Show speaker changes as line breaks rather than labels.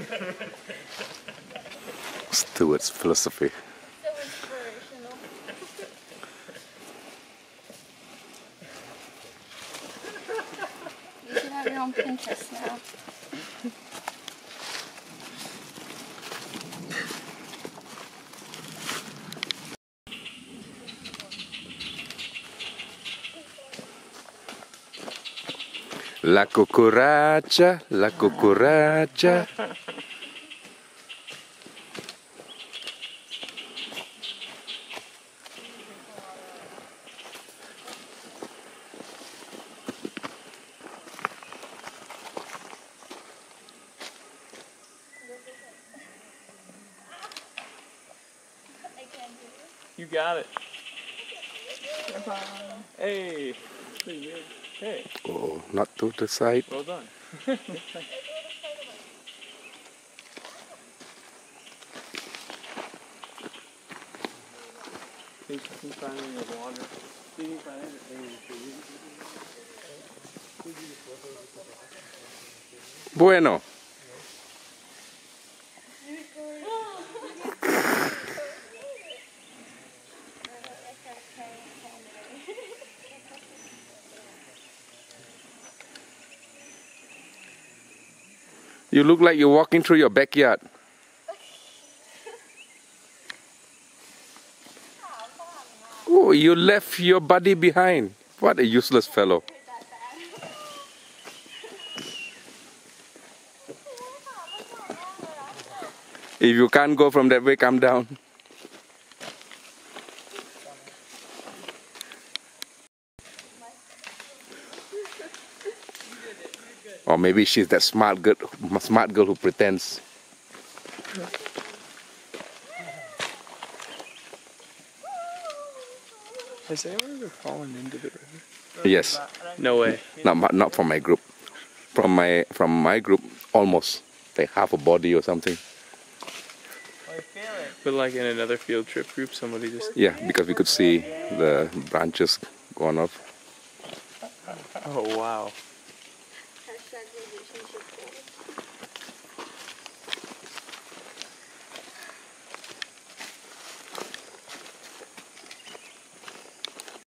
Stewart's philosophy.
So inspirational. You should have your own Pinterest now.
La cucaracha, la cucaracha.
You got it. Hey. Pretty good. Hey.
Oh, not to the side.
Well done. He's finding the water.
Bueno. You look like you're walking through your backyard. Oh, you left your buddy behind. What a useless fellow. If you can't go from that way, come down. Or maybe she's that smart girl who pretends.
Has anyone ever fallen into the river?
Yes.
No way.
Not from my group. From my group, almost like half a body or something.
But like in another field trip group, somebody just...
Yeah, because we could see the branches going off.
Oh, wow.